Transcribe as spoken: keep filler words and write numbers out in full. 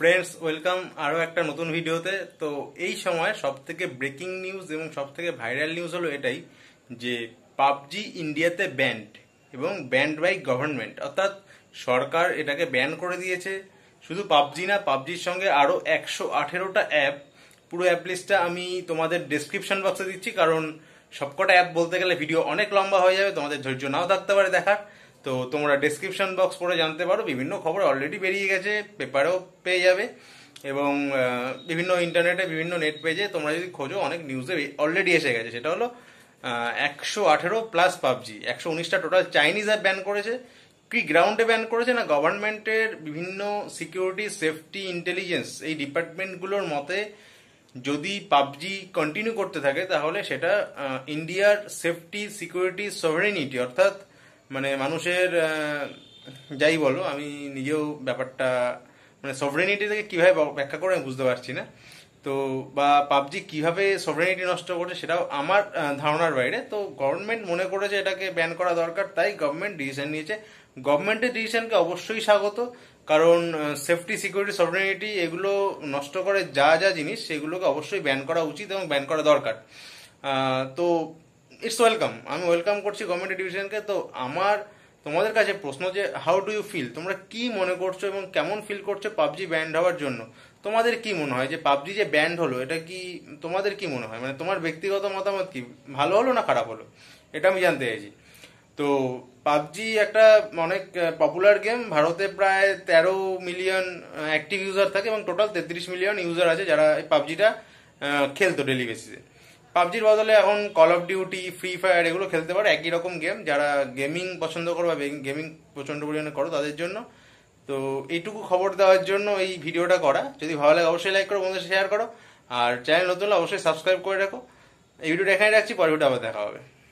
Friends, welcome আরো একটা নতুন ভিডিওতে। তো এই সময় সব থেকে ব্রেকিং নিউজ এবং সব থেকে ভাইরাল নিউজ হলো এটাই যে পাবজি ইন্ডিয়াতে ব্যান্ড এবং ব্যান্ড বাই গভর্নমেন্ট, অর্থাৎ সরকার এটাকে ব্যান করে দিয়েছে। শুধু পাবজি না, পাবজির সঙ্গে আরো একশো আঠেরোটা অ্যাপ। পুরো অ্যাপ লিস্টটা আমি তোমাদের ডেসক্রিপশন বক্সে দিচ্ছি, কারণ সবকটা অ্যাপ বলতে গেলে ভিডিও অনেক লম্বা হয়ে যাবে, তোমাদের ধৈর্য নাও থাকতে পারে দেখার। তো তোমরা ডেসক্রিপশন বক্স পড়ে জানতে পারো, বিভিন্ন খবর অলরেডি বেরিয়ে গেছে, পেপারেও পেয়ে যাবে এবং বিভিন্ন ইন্টারনেটে বিভিন্ন নেট পেজে তোমরা যদি খোঁজো অনেক নিউজে অলরেডি এসে গেছে। সেটা হলো একশো আঠেরো প্লাস পাবজি, একশো উনিশটা টোটাল চাইনিজ অ্যাপ ব্যান করেছে। কি গ্রাউন্ডে ব্যান করেছে না, গভর্নমেন্টের বিভিন্ন সিকিউরিটি, সেফটি, ইন্টেলিজেন্স এই ডিপার্টমেন্টগুলোর মতে যদি পাবজি কন্টিনিউ করতে থাকে তাহলে সেটা ইন্ডিয়ার সেফটি, সিকিউরিটি, সভারেনিটি, অর্থাৎ মানে মানুষের যাই বলো, আমি নিজেও ব্যাপারটা মানে সভারেনিটি থেকে কিভাবে ব্যাখ্যা করে আমি বুঝতে পারছি না। তো বা পাবজি কিভাবে সভারেনিটি নষ্ট করছে সেটাও আমার ধারণার বাইরে। তো গভর্নমেন্ট মনে করেছে এটাকে ব্যান করা দরকার, তাই গভর্নমেন্ট ডিসিশন নিয়েছে। গভর্নমেন্টের ডিসিশনকে অবশ্যই স্বাগত, কারণ সেফটি, সিকিউরিটি, সভারেনিটি এগুলো নষ্ট করে যা যা জিনিস সেগুলোকে অবশ্যই ব্যান করা উচিত এবং ব্যান করা দরকার। তো ইটস ওয়েলকাম, আমি ওয়েলকাম করছি গভর্নমেন্টের ডিসিশনকে। তো আমার তোমাদের কাছে প্রশ্ন যে হাউ ডু ইউ ফিল, তোমরা কি মনে করছো এবং কেমন ফিল করছো পাবজি ব্যান্ড হওয়ার জন্য? তোমাদের কি মনে হয় যে পাবজি যে ব্যান্ড হলো এটা কি তোমাদের কি মনে হয়, মানে তোমার ব্যক্তিগত মতামত কি, ভালো হলো না খারাপ হলো, এটা আমি জানতে চাইছি। তো পাবজি একটা অনেক পপুলার গেম, ভারতে প্রায় তেরো মিলিয়ন অ্যাক্টিভ ইউজার থাকে এবং টোটাল তেত্রিশ মিলিয়ন ইউজার আছে যারা এই পাবজিটা খেলতো ডেলি বেসিসে। পাবজির বদলে এখন call of duty, free fire এগুলো খেলতে পারে, একই রকম গেম। যারা গেমিং পছন্দ করো বা গেমিং প্রচন্ড পরিমাণে করো তাদের জন্য। তো এইটুকু খবর দেওয়ার জন্য এই ভিডিওটা করা। যদি ভালো লাগে অবশ্যই লাইক করো, বন্ধুদের শেয়ার করো, আর চ্যানেল নতুন হলে অবশ্যই সাবস্ক্রাইব করে রাখো। এই ভিডিওটা এখানে রাখছি, পরে ভিডিও আবার দেখা হবে।